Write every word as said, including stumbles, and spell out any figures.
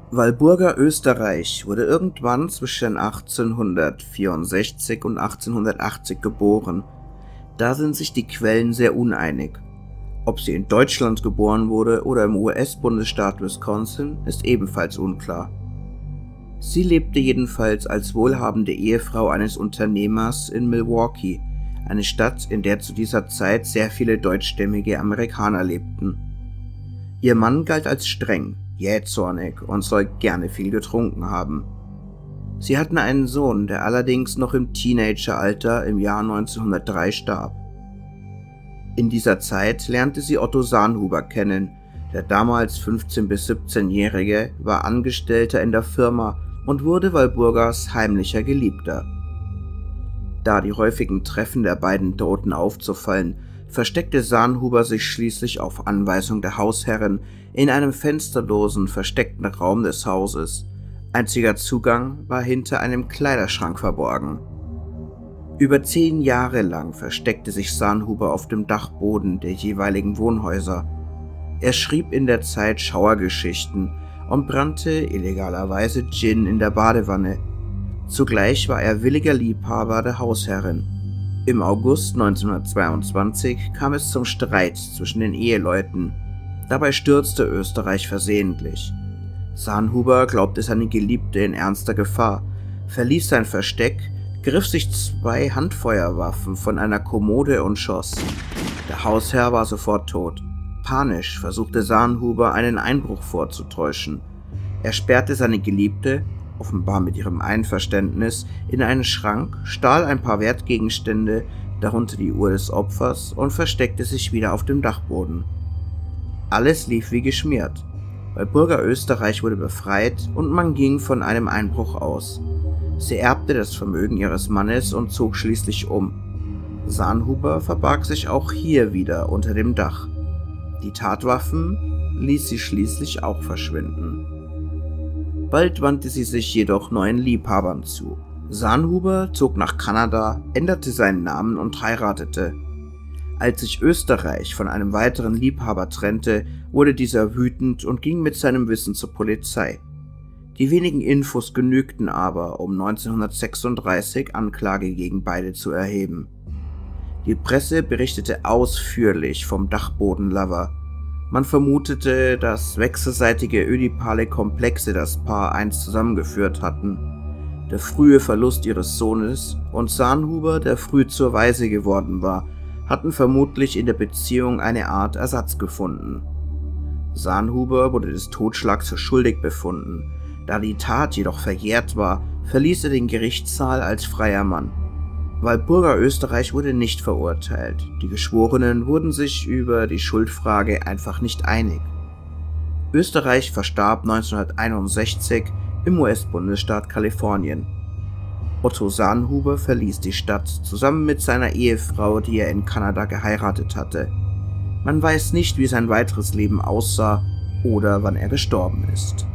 Walburga Oesterreich wurde irgendwann zwischen achtzehnhundertvierundsechzig und achtzehnhundertachtzig geboren. Da sind sich die Quellen sehr uneinig. Ob sie in Deutschland geboren wurde oder im U S-Bundesstaat Wisconsin, ist ebenfalls unklar. Sie lebte jedenfalls als wohlhabende Ehefrau eines Unternehmers in Milwaukee, eine Stadt, in der zu dieser Zeit sehr viele deutschstämmige Amerikaner lebten. Ihr Mann galt als streng, jähzornig und soll gerne viel getrunken haben. Sie hatten einen Sohn, der allerdings noch im Teenageralter im Jahr neunzehnhundertdrei starb. In dieser Zeit lernte sie Otto Sahnhuber kennen. Der damals fünfzehn- bis siebzehnjährige war Angestellter in der Firma und wurde Walburgas heimlicher Geliebter. Da die häufigen Treffen der beiden drohten aufzufallen, versteckte Sahnhuber sich schließlich auf Anweisung der Hausherrin in einem fensterlosen, versteckten Raum des Hauses. Einziger Zugang war hinter einem Kleiderschrank verborgen. Über zehn Jahre lang versteckte sich Sahnhuber auf dem Dachboden der jeweiligen Wohnhäuser. Er schrieb in der Zeit Schauergeschichten und brannte illegalerweise Gin in der Badewanne. Zugleich war er williger Liebhaber der Hausherrin. Im August neunzehnhundertzweiundzwanzig kam es zum Streit zwischen den Eheleuten. Dabei stürzte Oesterreich versehentlich. Sahnhuber glaubte seine Geliebte in ernster Gefahr, verließ sein Versteck, griff sich zwei Handfeuerwaffen von einer Kommode und schoss. Der Hausherr war sofort tot. Panisch versuchte Sahnhuber, einen Einbruch vorzutäuschen. Er sperrte seine Geliebte, offenbar mit ihrem Einverständnis, in einen Schrank, stahl ein paar Wertgegenstände, darunter die Uhr des Opfers, und versteckte sich wieder auf dem Dachboden. Alles lief wie geschmiert. Walburga Oesterreich wurde befreit und man ging von einem Einbruch aus. Sie erbte das Vermögen ihres Mannes und zog schließlich um. Sahnhuber verbarg sich auch hier wieder unter dem Dach. Die Tatwaffen ließ sie schließlich auch verschwinden. Bald wandte sie sich jedoch neuen Liebhabern zu. Sahnhuber zog nach Kanada, änderte seinen Namen und heiratete. Als sich Oesterreich von einem weiteren Liebhaber trennte, wurde dieser wütend und ging mit seinem Wissen zur Polizei. Die wenigen Infos genügten aber, um neunzehnhundertsechsunddreißig Anklage gegen beide zu erheben. Die Presse berichtete ausführlich vom Dachbodenlover. Man vermutete, dass wechselseitige ödipale Komplexe das Paar einst zusammengeführt hatten. Der frühe Verlust ihres Sohnes und Sahnhuber, der früh zur Waise geworden war, hatten vermutlich in der Beziehung eine Art Ersatz gefunden. Sahnhuber wurde des Totschlags für schuldig befunden. Da die Tat jedoch verjährt war, verließ er den Gerichtssaal als freier Mann. Walburga Oesterreich wurde nicht verurteilt. Die Geschworenen wurden sich über die Schuldfrage einfach nicht einig. Oesterreich verstarb neunzehnhunderteinundsechzig im U S-Bundesstaat Kalifornien. Otto Sahnhuber verließ die Stadt zusammen mit seiner Ehefrau, die er in Kanada geheiratet hatte. Man weiß nicht, wie sein weiteres Leben aussah oder wann er gestorben ist.